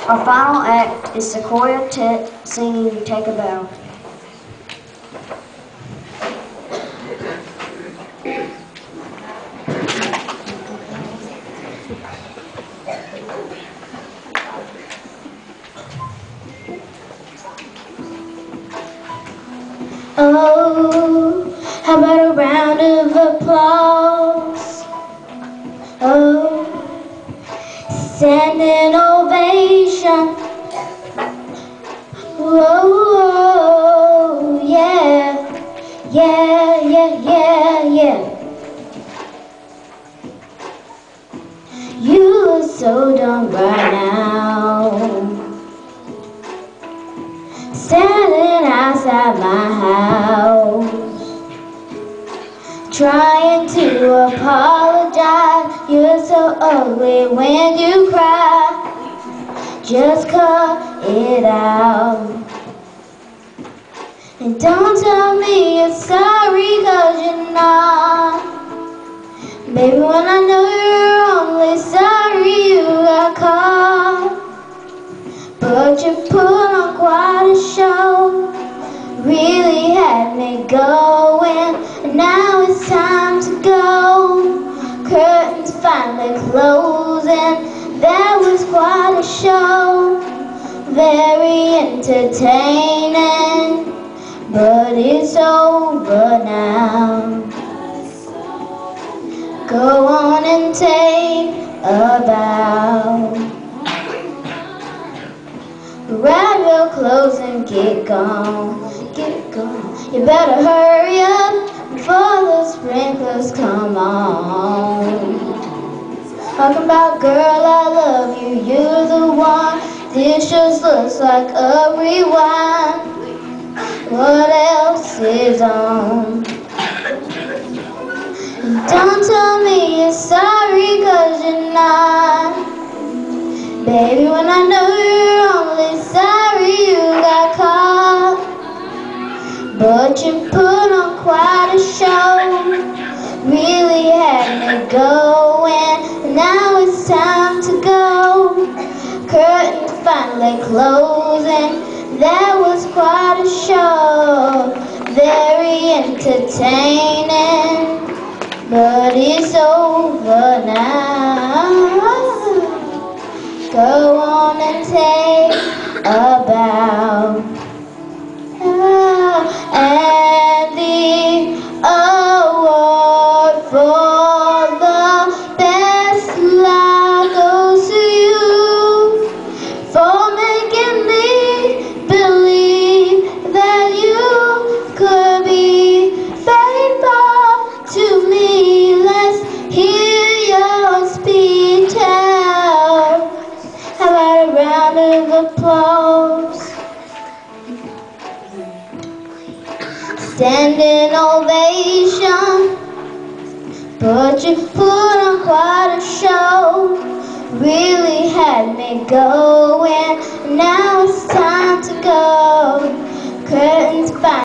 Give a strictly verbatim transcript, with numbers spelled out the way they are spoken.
Our final act is Sequoia Tet singing Take a Bow. Oh, how about a round of applause? Oh, standing ovation. Whoa, yeah, yeah, yeah, yeah, yeah. You look so dumb right now, standing outside my house, trying to apologize. You're so ugly when you cry. Just cut it out. And don't tell me you're sorry, cause you're not. Baby, when I know you're only sorry you got caught. But you put on quite a show, really had me going. And now it's time to go. Curtains finally closing. That was quite a show, very entertaining, but it's over now. Go on and take a bow. Grab your clothes and get gone, get gone. You better hurry up before the sprinklers come on. Talking about girl, I love you, you're the one. This just looks like a rewind. What else is on? Don't tell me you're sorry, cause you're not. Baby, when I know you're only sorry you got caught. But you put on quite a show, really had me going. Now it's time to go. Curtains finally closing. That was quite a show, very entertaining, but it's over now. Go on and take a bow. Ah, and the award for the best lie goes to you, for making me believe that you could be faithful to me. Let's hear your speech out. How about a round of applause? Standing ovation, but you put on quite a show, really had me going. Now it's time to go. Curtains